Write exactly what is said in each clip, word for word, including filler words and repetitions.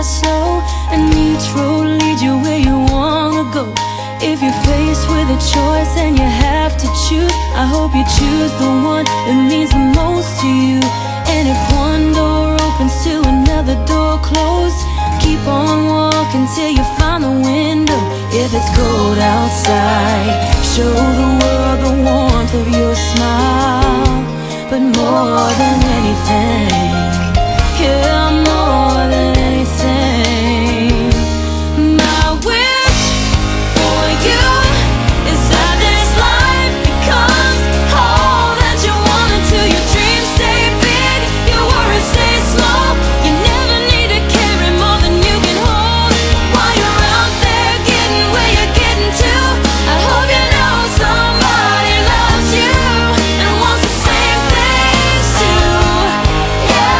fast, slow, and each road leads you where you wanna go. If you're faced with a choice and you have to choose, I hope you choose the one that means the most to you. And if one door opens to another door closed, keep on walking till you find the window. If it's cold outside, show the world the warmth of your smile. But more than anything, yeah, more than anything, my wish for you is that this life becomes all that you want until your dreams stay big, your worries stay small. You never need to carry more than you can hold. While you're out there getting where you're getting to, I hope you know somebody loves you and wants the same things too. Yeah,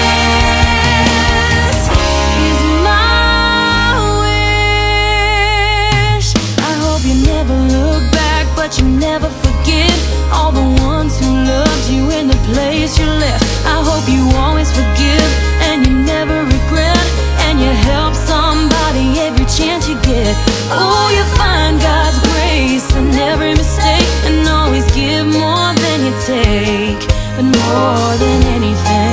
this is my wish. I hope you never look back, but you never forget all the ones who loved you in the place you left. I hope you always forgive and you never regret, and you help somebody every chance you get. Oh, you find God's grace in every mistake, and always give more than you take. But more than anything,